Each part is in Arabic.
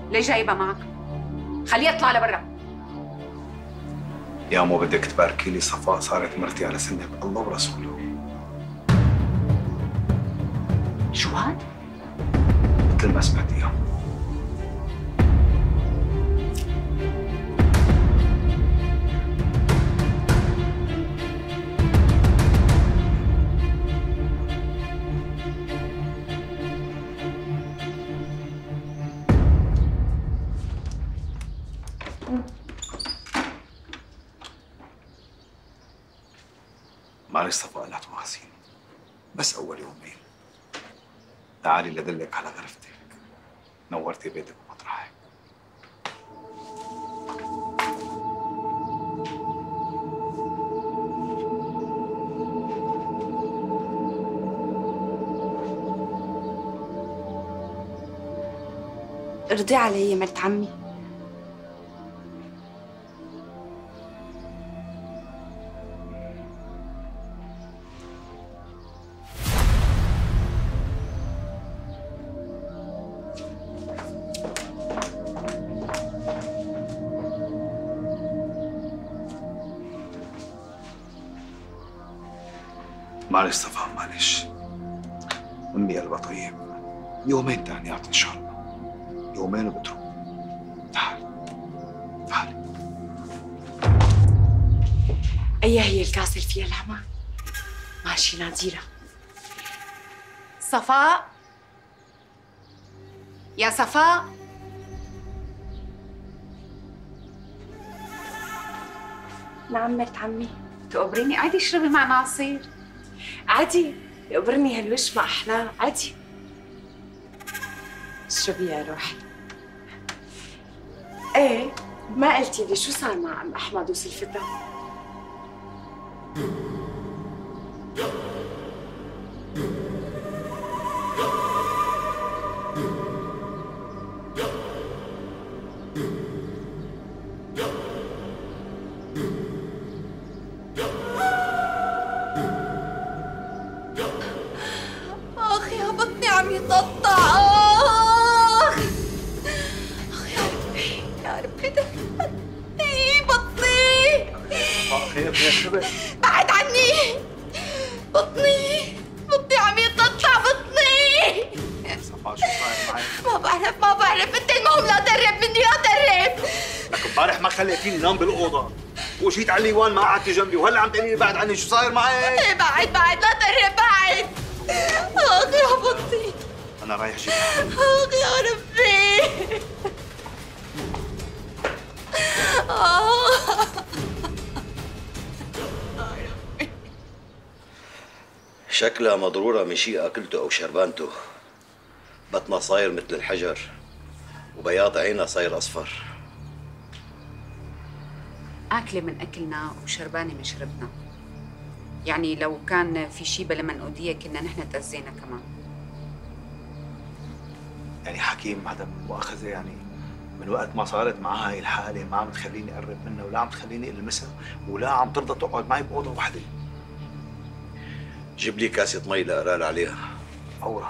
ليه جايبها معك؟ خليها تطلع لبرا. يا مو بدك تباركي لي صفاء صارت مرتي على سنة الله ورسوله. شو هاد؟ مثل ما سمعتيها. معلش صفاء لا تواخذيني، بس أول يومين. تعالي لدلك على غرفتك، نورتي بيتك ومطرحك. ارضي علي يا مرت عمي. معلش صفاء معلش. أمي قلبها طيب. يومين تانيات إن شاء الله. يومين وبتروح. تعالي. تعالي. أيا هي الكاسة اللي فيها الهما؟ ماشي ناديرة. صفاء يا صفاء، نعم مرت عمي. تقبريني قاعدة اشربي معنا عصير. عادي، يقبرني هالوش ما أحلاه، عادي. اشربي يا روحي. ايه، ما قلتي لي شو صار مع عم أحمد وسلفتها؟ آخ يا بطني عم يتقطع. آخ يا ربي يا ربي، بطني بطني. خير يا شباب. بعد عني، بطني عم يتقطع بطني. صفاء شو صاير معك؟ ما بعرف انت المهم لا تقرب مني، لا تقرب. لك امبارح ما خليتيني نام بالأوضة وجيت على الليوان ما قعدتي جنبي وهلا عم تقولي لي بعد عني، شو صاير معك؟ بعد لا تقرب بعد. آخ يا بطني. أنا رايح جيبها. آخ يا ربي. شكلها مضرورة من شيء أكلته أو شربانته. بطنها صاير مثل الحجر وبياض عينها صاير أصفر. أكلة من أكلنا وشربانة من شربنا. يعني لو كان في شيء بلا منقودية كنا نحن تأذينا كمان. يعني حكيم عدم مؤاخذة، يعني من وقت ما صارت معها هاي الحالة ما عم تخليني أقرب منها ولا عم تخليني ألمسها ولا عم ترضى تقعد معي بأوضة واحدة. جيب لي كاسة مي لأقرار عليها. فورا.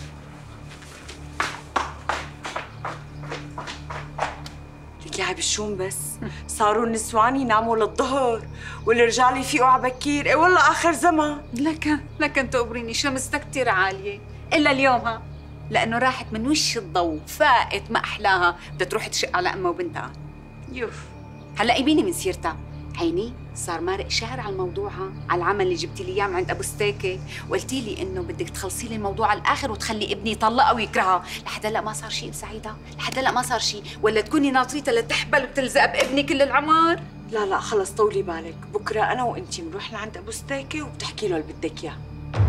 لك يا عبشون بس صاروا النسوان يناموا للظهر والرجال يفيقوا على بكير. ايه والله آخر زمان. لكن تقبريني شمسها كتير عالية إلا اليوم ها، لأنه راحت من وش الضوء فاقت ما أحلاها، بدها تروح تشق على أمها وبنتها. يوف هلا قيبيني من سيرتها. عيني صار مارق شهر على الموضوع، على العمل اللي جبتي لي اياه من عند ابو ستيكي، وقلتي لي انه بدك تخلصي لي الموضوع على الاخر وتخلي ابني يطلقها ويكرهها. لحد هلا ما صار شيء سعيده، لحد هلا ما صار شيء، ولا تكوني ناطريتها لتحبل وتلزق بابني كل العمر. لا خلص طولي بالك، بكره انا وانتي بنروح لعند ابو ستيكي وبتحكي له اللي بدك اياه.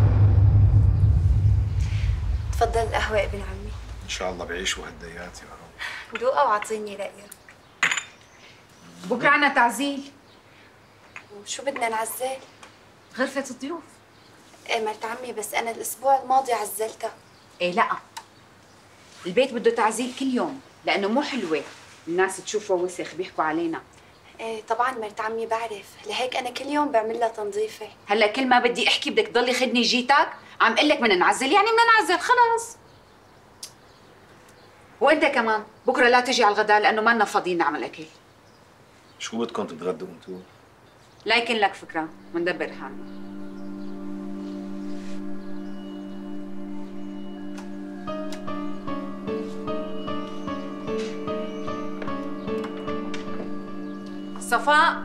تفضل القهوة ابن عمي. إن شاء الله بعيشوا هالديات يا رب. دوقها واعطيني رأيك. بكره عنا تعزيل. وشو بدنا نعزل؟ غرفه الضيوف. ايه مرت عمي، بس أنا الأسبوع الماضي عزلتها. ايه لا، البيت بده تعزيل كل يوم لانه مو حلوه الناس تشوفه وسخ بيحكوا علينا. ايه طبعا مرت عمي بعرف، لهيك أنا كل يوم بعمل لها تنظيفة. هلا كل ما بدي احكي بدك تضلي خدني جيتك. عم قل لك بدنا نعزل يعني بدنا نعزل خلاص. وانت كمان بكره لا تجي على الغداء لانه ما لنا فاضيين نعمل اكل. شو بدكم تتغدوا انتو؟ لا يكن لك فكره، مندبر حالنا. صفاء،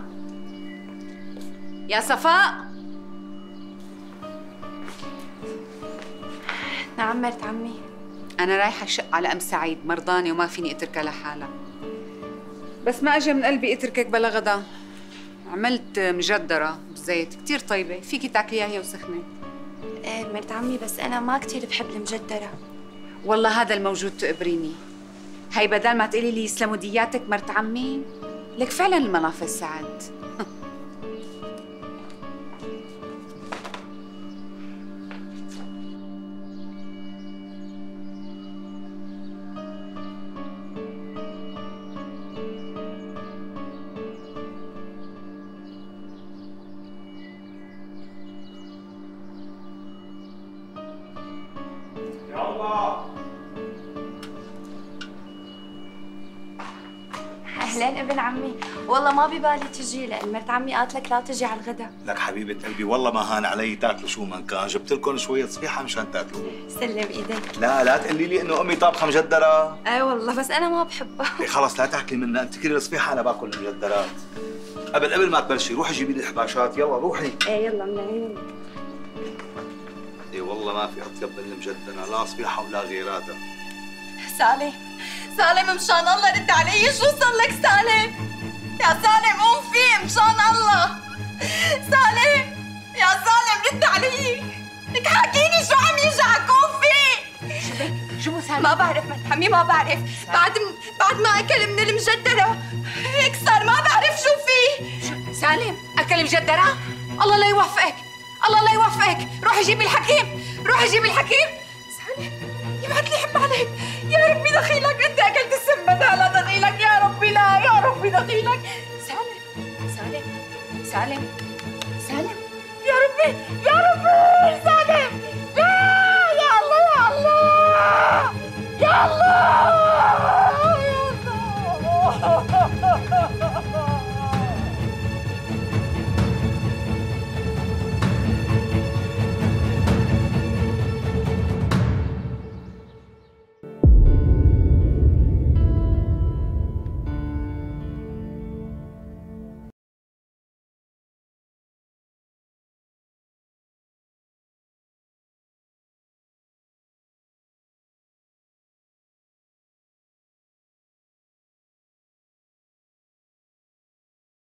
يا صفاء. نعم مرت عمي. أنا رايحة شق على أم سعيد، مرضانة وما فيني أتركها لحالها. بس ما أجى من قلبي أتركك بلا غدا. عملت مجدرة بزيت كتير طيبة، فيكي تاكليها هي وسخنة. ايه مرت عمي، بس أنا ما كتير بحب المجدرة. والله هذا الموجود تقبريني. هي بدل ما تقولي لي يسلموا دياتك مرت عمي، لك فعلا المنافذ سعد. أهلين ابن عمي، والله ما ببالي تجي لأن مرت عمي قالت لك لا تجي على الغدا. لك حبيبة قلبي والله ما هان علي تاكلوا شو ما كان، جبت لكم شوية صفيحة مشان تاكلوه. سلم ايديك. لا تقولي لي انه امي طابخة مجدرة. اي والله بس أنا ما بحبها. إيه خلص لا تاكلي منها، انت كلي الصفيحة انا باكل المجدرات. قبل ما تبلشي روحي جيبي لي الحباشات، يلا روحي. ايه يلا من عيونك. اي والله ما في اطيب من المجدرة، لا صفيحة ولا غيراتها. سالم مشان الله رد علي، شو صار لك سالم؟ يا سالم قوم فيه مشان الله. سالم يا سالم رد علي، لك حاكيني شو عم يجعك، قوم فيه. شو سالم؟ ما بعرف مرت عمي، ما بعرف. بعد ما اكل من المجدرة هيك صار، ما بعرف شو فيه. سالم أكل مجدرة؟ الله لا يوفقك، الله لا يوفقك، روحي جيبي الحكيم، روحي جيبي الحكيم. سالم يبعت لي حب عليك، يا ربي دخيلك انت